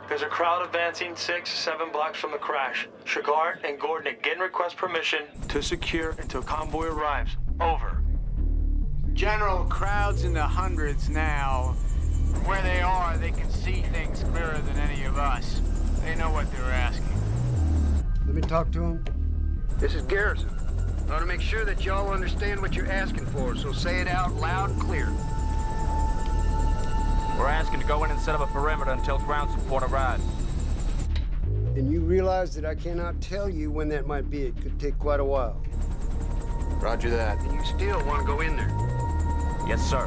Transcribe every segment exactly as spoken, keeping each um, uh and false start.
There's a crowd advancing six, seven blocks from the crash. Shagart and Gordon again request permission to secure until convoy arrives. Over. General, crowds in the hundreds now. From where they are, they can see things clearer than any of us. They know what they're asking. Let me talk to him. This is Garrison. I want to make sure that y'all understand what you're asking for, so say it out loud and clear. We're asking to go in and set up a perimeter until ground support arrives. And you realize that I cannot tell you when that might be. It could take quite a while. Roger that. And you still want to go in there? Yes, sir.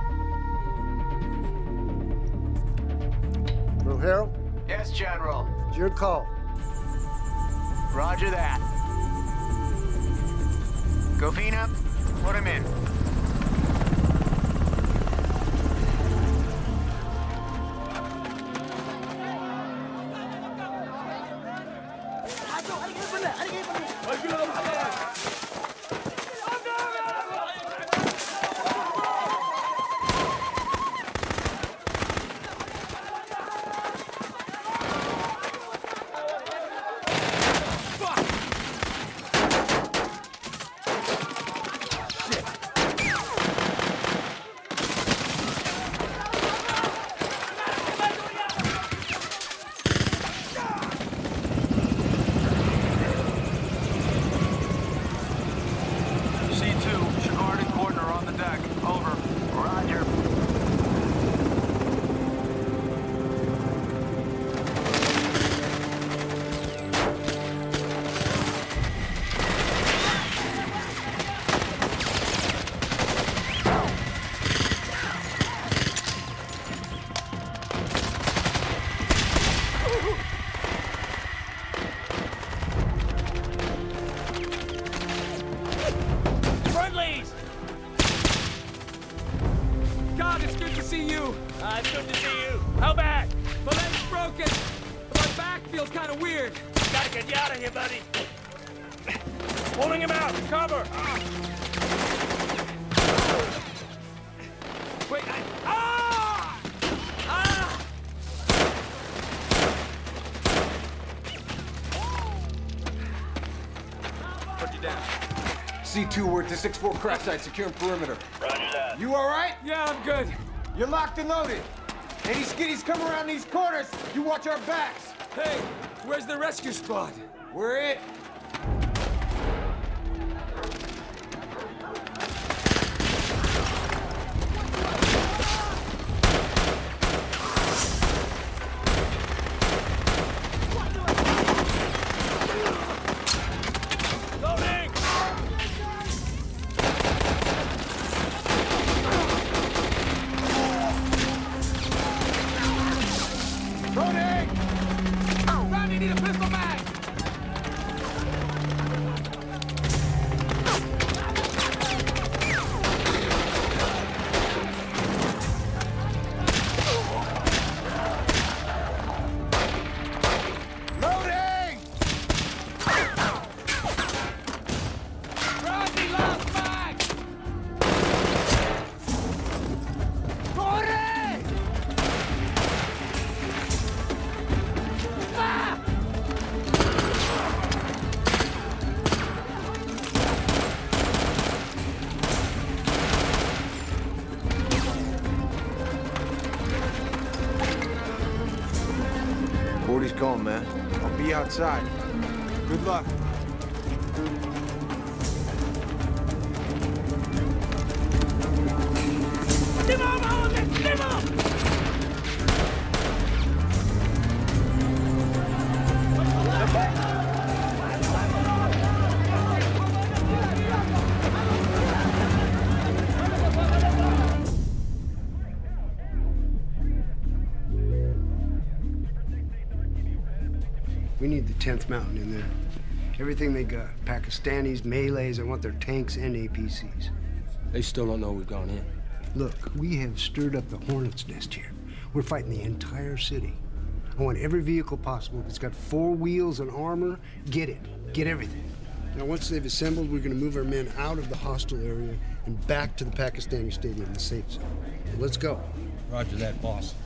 Little Harold? Yes, General. It's your call. Roger that. Govina, put him in. C two, we're at the six four crash site, securing perimeter. Roger that. You all right? Yeah, I'm good. You're locked and loaded. Any skitties come around these corners, you watch our backs. Hey, where's the rescue squad? We're it. forty's going, man. I'll be outside. Good luck. We need the tenth Mountain in there. Everything they got. Pakistanis, Malays, I want their tanks and A P Cs. They still don't know we've gone in. Look, we have stirred up the hornet's nest here. We're fighting the entire city. I want every vehicle possible. If it's got four wheels and armor, get it. Get everything. Now, once they've assembled, we're going to move our men out of the hostile area and back to the Pakistani stadium, the safe zone. So let's go. Roger that, boss.